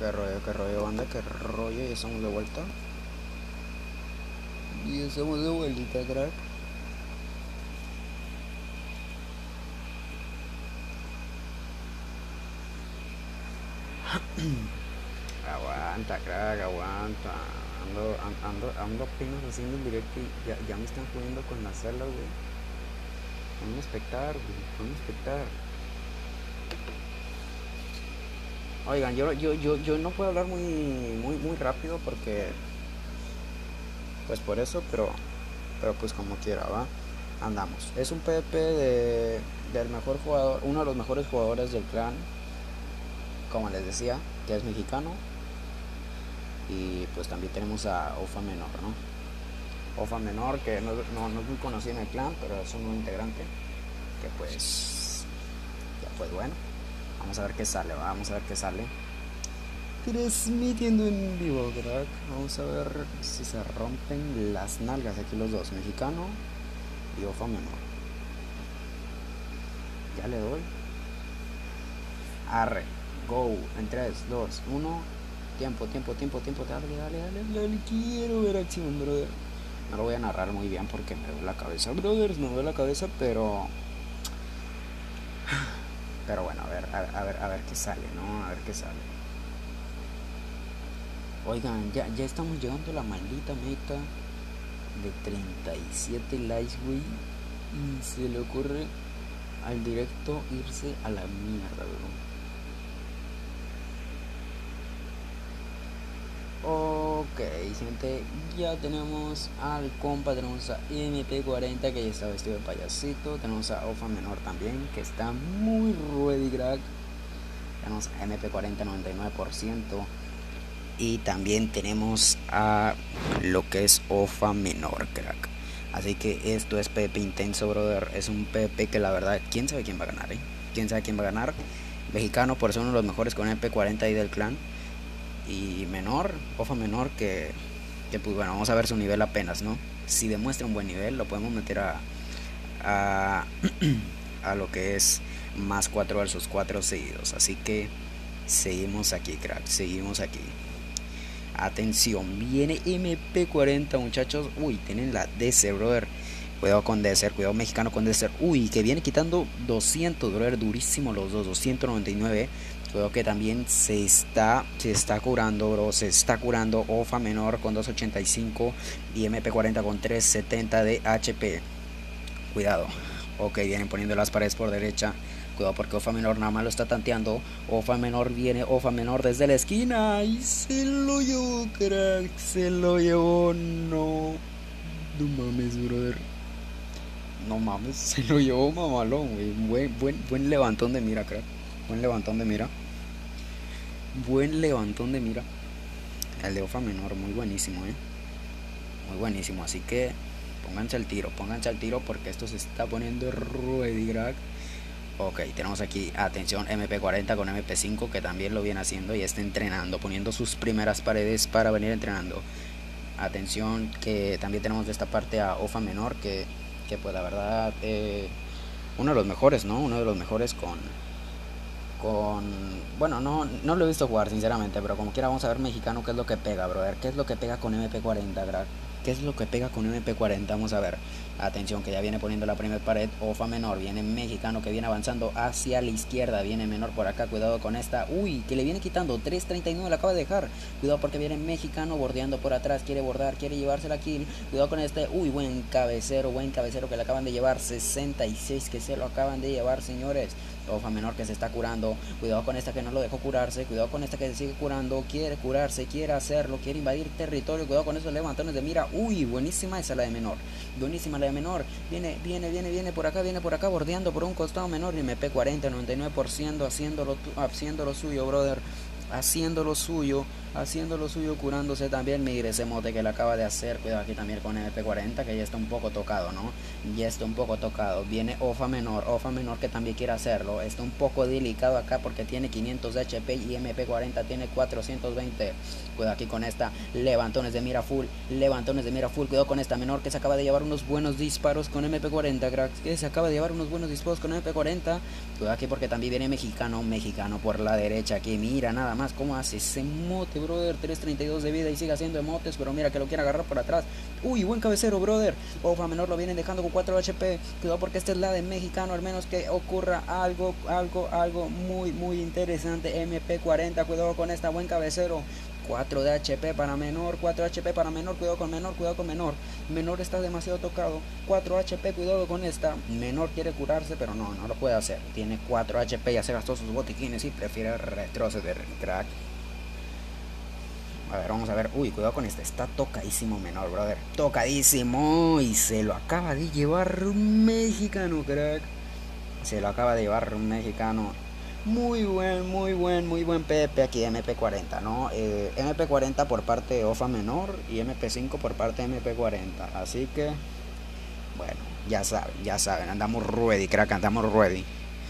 qué rollo, banda, qué rollo. Ya estamos de vuelta. Y estamos de vuelta, crack. Aguanta, crack, aguanta. Ando apenas haciendo el directo y ya me están jugando con la sala, güey. Con un espectar, güey. Con un espectar. Oigan, yo no puedo hablar muy rápido porque pues por eso, pero pues como quiera, va. Andamos. Es un PP del mejor jugador, uno de los mejores jugadores del clan, como les decía, que es mexicano. Y pues también tenemos a Ofa Menor, ¿no? Ofa Menor, que no es muy conocido en el clan, pero es un nuevo integrante, que pues, ya pues bueno. Vamos a ver qué sale, ¿va? Vamos a ver qué sale. Transmitiendo en vivo, crack. Vamos a ver si se rompen las nalgas aquí los dos, mexicano y Ofa Menor. Ya le doy. Arre, go, en 3, 2, 1. Tiempo, dale, quiero ver acción, brother. No lo voy a narrar muy bien porque me duele la cabeza, brothers, me duele la cabeza, pero bueno, a ver qué sale, ¿no? A ver qué sale. Oigan, ya estamos llegando a la maldita meta de 37 likes, güey. Y se le ocurre al directo irse a la mierda, bro. Ok, gente, ya tenemos al compa, tenemos a MP40 que ya está vestido de payasito, tenemos a Ofa Menor también que está muy ready, crack. Tenemos a MP40 99% y también tenemos a lo que es Ofa Menor, crack. Así que esto es PP intenso, brother. Es un PP que la verdad, quién sabe quién va a ganar, quién sabe quién va a ganar. Mexicano por ser uno de los mejores con MP40 ahí del clan. Y Menor, Ofa Menor, que pues bueno, vamos a ver su nivel apenas, ¿no? Si demuestra un buen nivel, lo podemos meter a, a lo que es más 4 versus 4 seguidos. Así que seguimos aquí, crack, seguimos aquí. Atención, viene MP40, muchachos. Uy, tienen la DC, brother. Cuidado con Desert, cuidado mexicano con Desert. Uy, que viene quitando 200, brother. Durísimo los dos, 299. Cuidado que también se está curando, bro. Se está curando Ofa Menor con 285 y MP40 con 370 de HP. Cuidado. Ok, vienen poniendo las paredes por derecha. Cuidado porque Ofa Menor nada más lo está tanteando. Ofa Menor viene, Ofa Menor desde la esquina. Y se lo llevó, crack. Se lo llevó, no. No mames, brother. No mames, se lo llevó mamalón, güey. Buen levantón de mira, crack. Buen levantón de mira. Buen levantón de mira. El de Ofa Menor, muy buenísimo, muy buenísimo. Así que pónganse al tiro porque esto se está poniendo ready, crack. Ok, tenemos aquí, atención, MP40 con MP5 que también lo viene haciendo y está entrenando, poniendo sus primeras paredes para venir entrenando. Atención que también tenemos de esta parte a Ofa Menor que pues la verdad uno de los mejores, ¿no? Uno de los mejores con bueno, no lo he visto jugar sinceramente, pero como quiera vamos a ver mexicano qué es lo que pega, brother. ¿Qué es lo que pega con MP40, crack? ¿Qué es lo que pega con MP40? Vamos a ver. Atención que ya viene poniendo la primera pared. Ofa Menor, viene mexicano que viene avanzando hacia la izquierda. Viene Menor por acá, cuidado con esta. Uy, que le viene quitando 339, la acaba de dejar. Cuidado porque viene mexicano bordeando por atrás. Quiere bordar, quiere llevarse la kill. Cuidado con este. Uy, buen cabecero que le acaban de llevar. 66 que se lo acaban de llevar, señores. Ofa Menor que se está curando. Cuidado con esta que no lo dejó curarse. Cuidado con esta que se sigue curando. Quiere curarse, quiere hacerlo, quiere invadir territorio. Cuidado con esos levantones de mira. Uy, buenísima esa la de Menor. Buenísima la de Menor. Viene por acá, bordeando por un costado Menor. Y MP40, 99%, haciendo lo suyo, brother. Haciendo lo suyo, curándose también. Mire ese mote que le acaba de hacer. Cuidado aquí también con MP40 que ya está un poco tocado, ¿no? Ya está un poco tocado. Viene Ofa Menor que también quiere hacerlo. Está un poco delicado acá porque tiene 500 de HP y MP40 tiene 420. Cuidado aquí con esta. Levantones de mira full. Cuidado con esta Menor que se acaba de llevar unos buenos disparos con MP40, cracks. Que se acaba de llevar unos buenos disparos con MP40. Cuidado aquí porque también viene mexicano por la derecha. Aquí mira nada más. más cómo hace ese emote, brother. 332 de vida y sigue haciendo emotes, pero mira que lo quiere agarrar por atrás. Uy, buen cabecero, brother. Ofa menor lo vienen dejando con 4 HP. Cuidado porque esta es la de mexicano, al menos que ocurra algo muy interesante. MP40, cuidado con esta, buen cabecero. 4 de HP para menor, 4 HP para menor, cuidado con menor, cuidado con menor. Menor está demasiado tocado, 4 HP, cuidado con esta. Menor quiere curarse, pero no lo puede hacer. Tiene 4 HP, ya se gastó sus botiquines y prefiere retroceder, crack. A ver, vamos a ver. Uy, cuidado con este. Está tocadísimo menor, brother. Tocadísimo. Y se lo acaba de llevar un mexicano, crack. Se lo acaba de llevar un mexicano. Muy buen PP aquí, MP40, ¿no? MP40 por parte de OFA menor y MP5 por parte de MP40. Así que, bueno, ya saben, andamos ready, crack, andamos ready.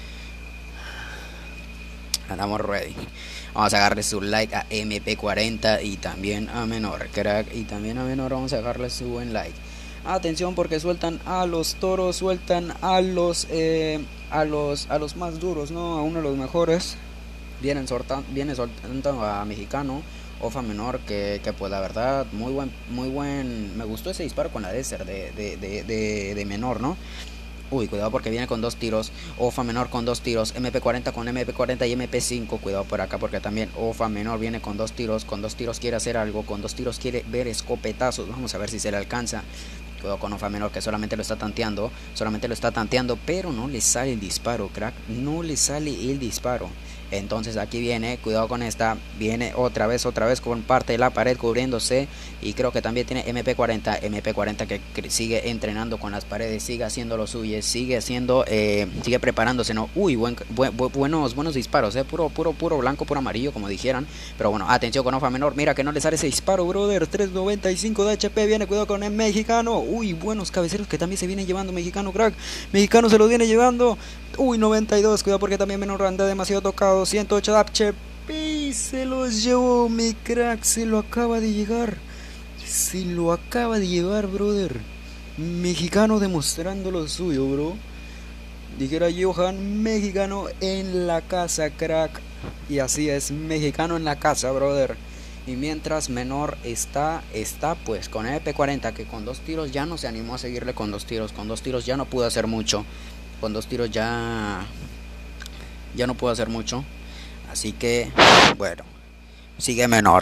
Andamos ready. Vamos a darle su like a MP40 y también a menor, crack. Y también a menor vamos a darle su buen like. Atención porque sueltan a los toros, sueltan a los más duros, ¿no? A uno de los mejores. Viene soltando a mexicano, Ofa menor, que pues la verdad, muy buen. Me gustó ese disparo con la Desert de menor, ¿no? Uy, cuidado porque viene con 2 tiros. Ofa menor con 2 tiros. MP40 con MP40 y MP5. Cuidado por acá porque también Ofa menor viene con 2 tiros. Con 2 tiros quiere hacer algo. Con 2 tiros quiere ver escopetazos. Vamos a ver si se le alcanza. Cuidado con Ofa menor que solamente lo está tanteando. Pero no le sale el disparo, crack. No le sale el disparo. Entonces aquí viene, cuidado con esta, viene otra vez con parte de la pared cubriéndose. Y creo que también tiene MP40 que sigue entrenando con las paredes, sigue haciendo lo suyo, sigue preparándose, ¿no? Uy, buenos disparos, puro blanco, puro amarillo, como dijeran. Pero bueno, atención con Ofa menor, mira que no le sale ese disparo, brother. 395 de HP, viene, cuidado con el mexicano. Uy, buenos cabeceros que también se viene llevando mexicano, crack. Mexicano se los viene llevando. Uy, 92, cuidado porque también menor anda demasiado tocado. 108 de HP, se los llevó mi crack, se lo acaba de llegar. Se lo acaba de llevar, brother. Mexicano demostrando lo suyo, bro. Dijera Johan, mexicano en la casa, crack. Y así es, mexicano en la casa, brother. Y mientras menor está pues con el EP40, que con 2 tiros ya no se animó a seguirle con 2 tiros. Con 2 tiros ya no pudo hacer mucho. Con 2 tiros ya no pudo hacer mucho. Así que, bueno, sigue menor.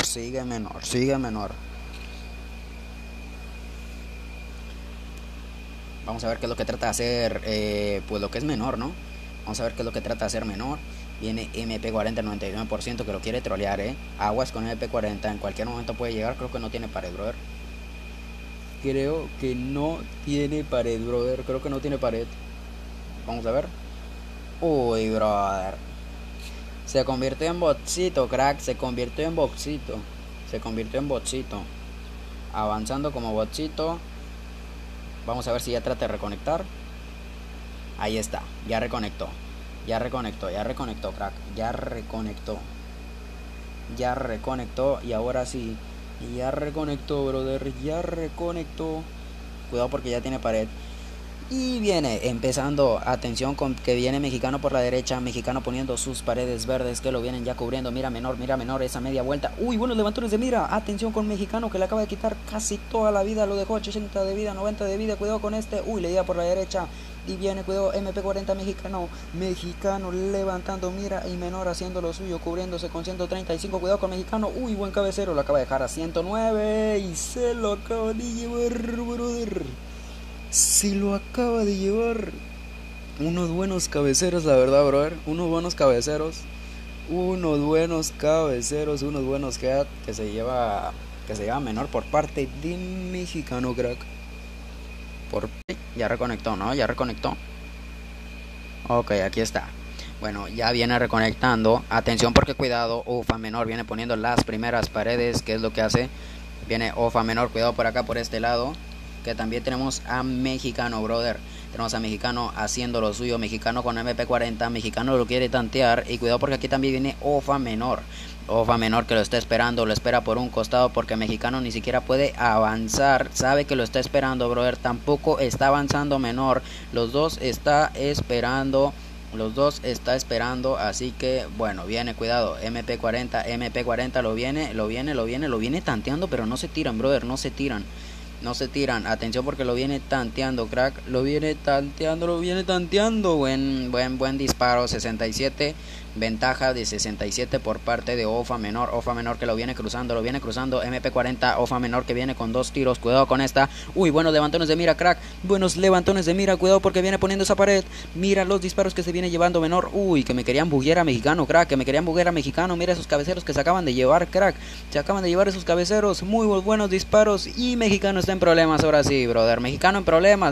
Vamos a ver qué es lo que trata de hacer, pues lo que es menor, ¿no? Vamos a ver qué es lo que trata de hacer menor. Viene MP40 99% que lo quiere trolear, Aguas con MP40, en cualquier momento puede llegar. Creo que no tiene pared, brother. Creo que no tiene pared. Vamos a ver. Uy, brother. Se convirtió en botcito, crack. Se convirtió en botcito. Avanzando como botcito. Vamos a ver si ya trata de reconectar. Ahí está. Ya reconectó, crack. Ya reconectó. Y ahora sí. Ya reconectó, brother. Cuidado porque ya tiene pared. Y viene empezando, atención con que viene mexicano por la derecha, mexicano poniendo sus paredes verdes que lo vienen ya cubriendo. Mira menor esa media vuelta. Uy, buenos levantones de mira. Atención con mexicano que le acaba de quitar casi toda la vida. Lo dejó 80 de vida, 90 de vida. Cuidado con este. Uy, le iba por la derecha. Y viene, cuidado, MP40 mexicano levantando, mira, y menor haciendo lo suyo, cubriéndose con 135. Cuidado con mexicano. Uy, buen cabecero. Lo acaba de dejar a 109 y se lo acaba de llevar, brother. Se lo acaba de llevar. Unos buenos cabeceros, la verdad, brother. Unos buenos head que se lleva menor por parte de mexicano, crack. Ya reconectó, ¿no? Ok, aquí está. Bueno, ya viene reconectando. Atención porque cuidado, Ofa menor viene poniendo las primeras paredes. ¿Qué es lo que hace? Viene Ofa menor, cuidado por acá, por este lado. Que también tenemos a mexicano, brother. Tenemos a mexicano haciendo lo suyo. Mexicano con MP40. Mexicano lo quiere tantear. Y cuidado porque aquí también viene Ofa menor que lo está esperando. Lo espera por un costado porque mexicano ni siquiera puede avanzar. Sabe que lo está esperando, brother. Tampoco está avanzando menor. Los dos está esperando Los dos está esperando, así que bueno, viene, cuidado, MP40 lo viene tanteando, pero no se tiran, brother, no se tiran. No se tiran, atención porque lo viene tanteando, crack. Lo viene tanteando. Buen disparo, 67. Ventaja de 67 por parte de Ofa Menor. Ofa Menor que lo viene cruzando. MP40, Ofa Menor que viene con 2 tiros. Cuidado con esta. Uy, buenos levantones de mira, crack. Buenos levantones de mira. Cuidado porque viene poniendo esa pared. Mira los disparos que se viene llevando Menor. Uy, que me querían buguear a Mexicano, crack. Mira esos cabeceros que se acaban de llevar, crack. Se acaban de llevar esos cabeceros. Muy buenos disparos. Y Mexicano está en problemas ahora sí, brother. Mexicano en problemas.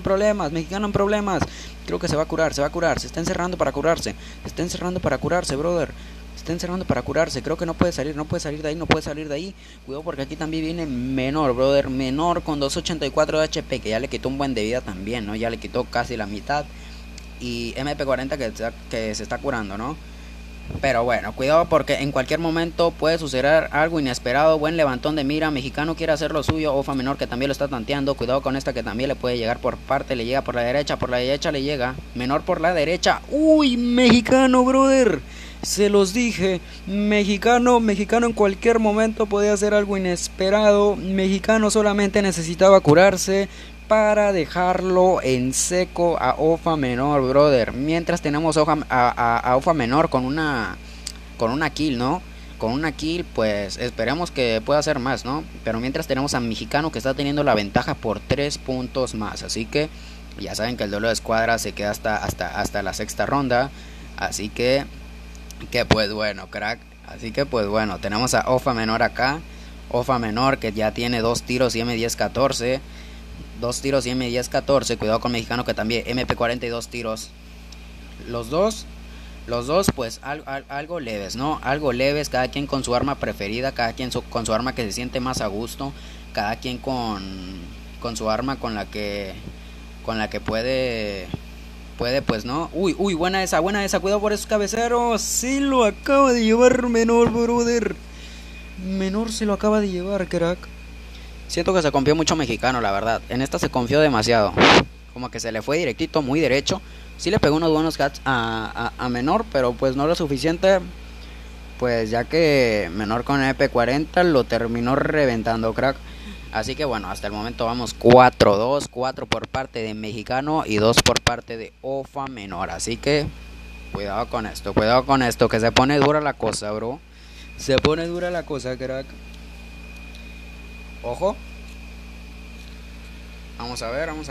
Creo que se va a curar. Se está encerrando para curarse. Brother. Se está encerrando para curarse. Creo que no puede salir de ahí. Cuidado porque aquí también viene Menor, brother. Menor con 284 de HP, que ya le quitó un buen de vida también, ¿no? Ya le quitó casi la mitad. Y MP40 que se está curando, ¿no? Pero bueno, cuidado porque en cualquier momento puede suceder algo inesperado. Buen levantón de mira, Mexicano quiere hacer lo suyo. Ofa Menor que también lo está tanteando. Cuidado con esta que también le puede llegar por parte. Le llega por la derecha le llega. Menor por la derecha. Uy, Mexicano, brother. Se los dije, Mexicano en cualquier momento podía hacer algo inesperado. Mexicano solamente necesitaba curarse para dejarlo en seco a Ofa Menor, brother. Mientras tenemos a Ofa Menor con una kill, ¿no? Con una kill, pues esperemos que pueda hacer más, ¿no? Pero mientras tenemos a Mexicano que está teniendo la ventaja por 3 puntos más. Así que ya saben que el duelo de escuadra se queda hasta la sexta ronda. Así que pues bueno, crack. Así que pues bueno, tenemos a Ofa Menor acá. Ofa Menor que ya tiene 2 tiros y M1014. 2 tiros y M1014. Cuidado con Mexicano que también MP40 y 2 tiros. Los dos pues algo leves, ¿no? Algo leves, cada quien con su arma preferida, cada quien con su arma que se siente más a gusto, cada quien con su arma con la que puede pues, ¿no? Uy, buena esa, cuidado por esos cabeceros. Sí lo acaba de llevar Menor, brother. Menor se lo acaba de llevar, crack. Siento que se confió mucho Mexicano, la verdad. En esta se confió demasiado. Como que se le fue directito, muy derecho. Sí le pegó unos buenos hats a Menor, pero pues no lo suficiente. Pues ya que Menor con EP40 lo terminó reventando, crack. Así que bueno, hasta el momento vamos 4-2. 4 por parte de Mexicano y 2 por parte de Ofa Menor. Así que cuidado con esto, que se pone dura la cosa, bro. Se pone dura la cosa, crack. Ojo. Vamos a ver.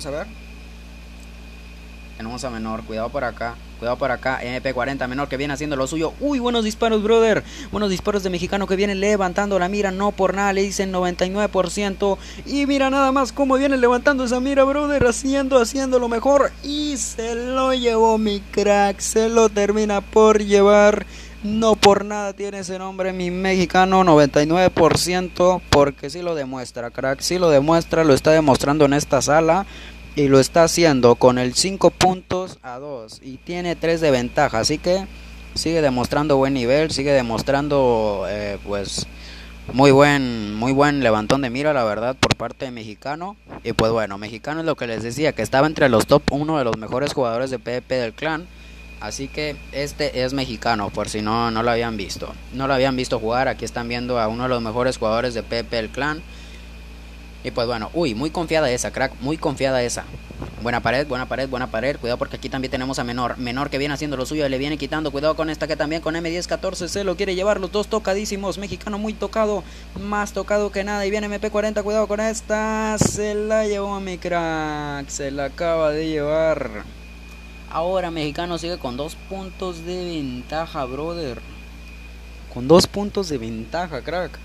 Tenemos a Menor, cuidado por acá. MP40 Menor que viene haciendo lo suyo. Uy, buenos disparos, brother. Buenos disparos de Mexicano que viene levantando la mira. No por nada le dicen 99%. Y mira nada más cómo viene levantando esa mira, brother. Haciendo lo mejor. Y se lo llevó mi crack. Se lo termina por llevar. No por nada tiene ese nombre mi Mexicano, 99%, porque sí lo demuestra, crack, sí lo demuestra, lo está demostrando en esta sala y lo está haciendo con el 5 puntos a 2 y tiene 3 de ventaja, así que sigue demostrando buen nivel, sigue demostrando pues muy buen levantón de mira, la verdad, por parte de Mexicano. Y pues bueno, Mexicano es lo que les decía, que estaba entre los top 1 de los mejores jugadores de PvP del clan. Así que este es Mexicano, por si no lo habían visto. No lo habían visto jugar, aquí están viendo a uno de los mejores jugadores de PvP del clan. Y pues bueno, uy, muy confiada esa, crack, muy confiada esa. Buena pared, cuidado porque aquí también tenemos a Menor. Menor que viene haciendo lo suyo, le viene quitando, cuidado con esta que también con M1014 se lo quiere llevar, los dos tocadísimos. Mexicano muy tocado, más tocado que nada. Y viene MP40, cuidado con esta, se la llevó a mi crack, se la acaba de llevar. Ahora Mexicano sigue con 2 puntos de ventaja, brother. Con 2 puntos de ventaja, crack.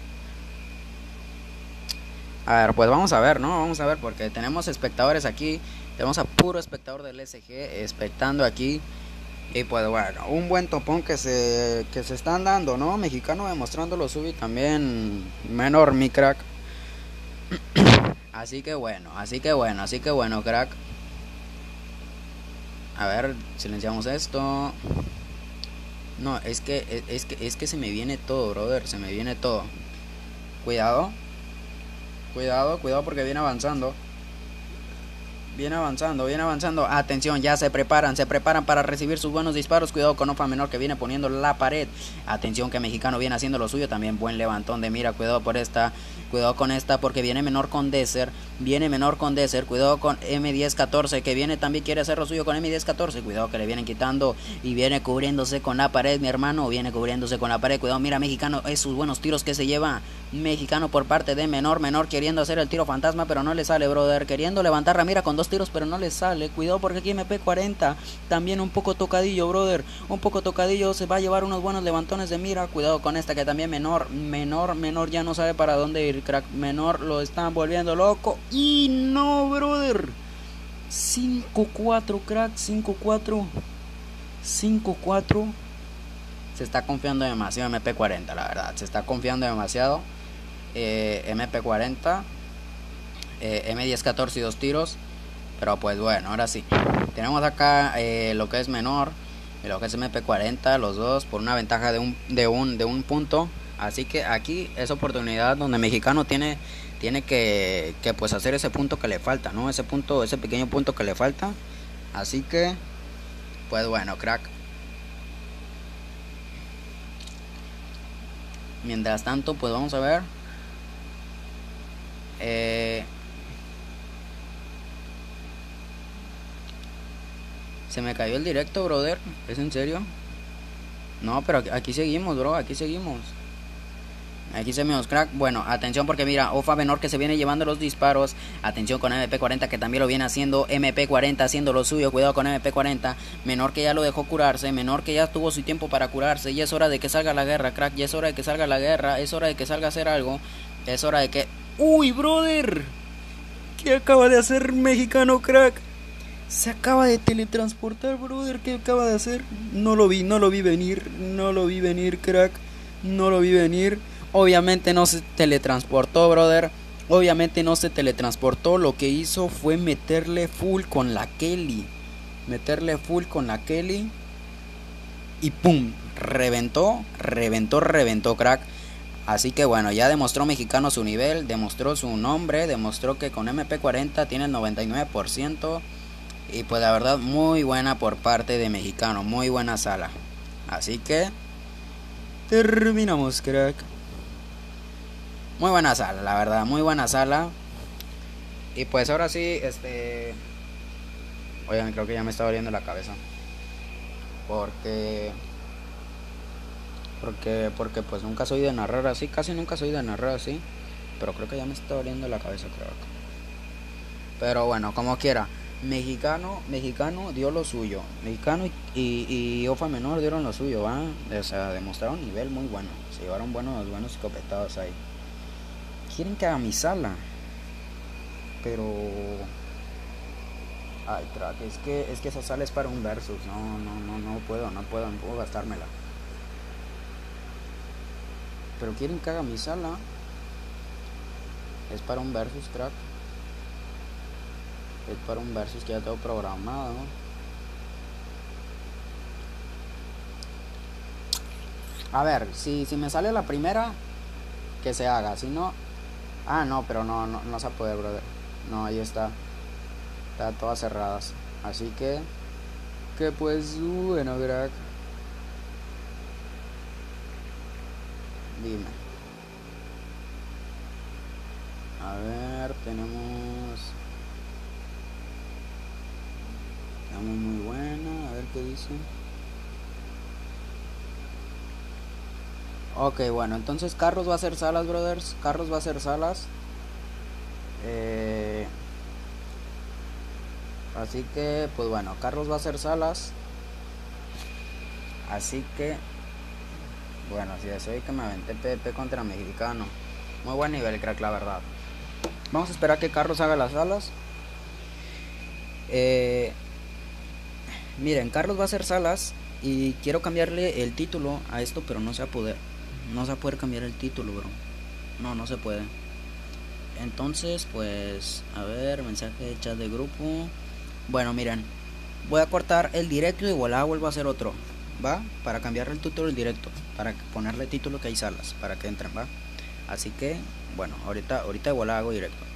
A ver, pues vamos a ver, ¿no? Vamos a ver porque tenemos espectadores aquí. Tenemos a puro espectador del SG expectando aquí. Y pues bueno, un buen topón que se están dando, ¿no? Mexicano demostrando lo suyo y también Menor, mi crack. Así que bueno, crack. A ver, silenciamos esto. No, es que se me viene todo, brother, se me viene todo. Cuidado porque viene avanzando Viene avanzando, viene avanzando. Atención, ya se preparan para recibir sus buenos disparos. Cuidado con Ofa Menor que viene poniendo la pared. Atención que Mexicano viene haciendo lo suyo. También buen levantón de mira. Cuidado por esta. Cuidado con esta porque viene Menor con Desert. Viene Menor con Desert. Cuidado con M1014 que viene también quiere hacer lo suyo con M1014. Cuidado que le vienen quitando y viene cubriéndose con la pared, mi hermano. Viene cubriéndose con la pared. Cuidado, mira Mexicano. Esos buenos tiros que se lleva Mexicano por parte de Menor. Menor queriendo hacer el tiro fantasma pero no le sale, brother. Queriendo levantar Ramira con 2 tiros pero no le sale. Cuidado porque aquí MP40 también un poco tocadillo, brother. Un poco tocadillo. Se va a llevar unos buenos levantones de mira. Cuidado con esta que también Menor ya no sabe para dónde ir, crack. Menor lo están volviendo loco. Y no, brother. 5-4, crack. 5-4. Se está confiando demasiado MP40, la verdad. Se está confiando demasiado. MP40. M1014 y 2 tiros. Pero pues bueno, ahora sí. Tenemos acá lo que es Menor y lo que es MP40, los dos por una ventaja de un punto. Así que aquí es oportunidad donde Mexicano tiene que pues hacer ese punto que le falta, ¿no? Ese pequeño punto que le falta. Así que pues bueno, crack. Mientras tanto, pues vamos a ver. Se me cayó el directo, brother. ¿Es en serio? No, pero aquí seguimos, bro. Aquí seguimos, crack. Bueno, atención porque mira, Ofa Menor que se viene llevando los disparos. Atención con MP40 que también lo viene haciendo. MP40 haciendo lo suyo. Cuidado con MP40. Menor que ya lo dejó curarse. Menor que ya tuvo su tiempo para curarse. Y es hora de que salga la guerra, crack. Ya es hora de que salga la guerra. Es hora de que salga a hacer algo. Es hora de que... ¡Uy, brother! ¿Qué acaba de hacer Mexicano, crack? Se acaba de teletransportar, brother. ¿Qué acaba de hacer? No lo vi venir, crack. No lo vi venir. Obviamente no se teletransportó, brother. Obviamente no se teletransportó. Lo que hizo fue meterle full con la Kelly. Y pum, reventó, crack. Así que bueno, ya demostró Mexicano su nivel, demostró su nombre, demostró que con MP40 tiene el 99%. Y pues la verdad muy buena por parte de Mexicano, muy buena sala. Así que terminamos, crack. Muy buena sala, la verdad, muy buena sala. Y pues ahora sí, oigan, creo que ya me está doliendo la cabeza. Porque pues nunca soy de narrar así, casi nunca soy de narrar así. Pero creo que ya me está doliendo la cabeza, crack. Pero bueno, como quiera. Mexicano dio lo suyo. Mexicano y Ofa Menor dieron lo suyo, ¿va? O sea, demostraron nivel muy bueno. Se llevaron buenos escopetados ahí. Quieren que haga mi sala. Pero... Ay, crack, es que esa sala es para un versus. No puedo gastármela. Pero quieren que haga mi sala. Es para un versus, crack. Es para un versus que ya tengo programado. A ver, si me sale la primera, que se haga. Si no... Ah, no, pero no se va a poder, brother. No, ahí está. Está todas cerradas. Así que pues bueno, crack. Dime. A ver, tenemos muy buena, a ver qué dice. Ok, bueno, entonces Carros va a hacer salas, brothers. Carros va a hacer salas. Así que, pues bueno, Carlos va a hacer salas. Así que, bueno, si es hoy que me aventé PvP contra Mexicano. Muy buen nivel, crack, la verdad. Vamos a esperar que Carlos haga las salas. Miren, Carlos va a hacer salas. Y quiero cambiarle el título a esto, pero no se va a poder. No se va a poder cambiar el título, bro. No se puede. Entonces, pues, a ver, mensaje de chat de grupo. Bueno, miren, voy a cortar el directo y voilà, vuelvo a hacer otro, ¿va? Para cambiarle el título del directo, para ponerle título que hay salas, para que entren, ¿va? Así que, bueno, ahorita voilà hago directo.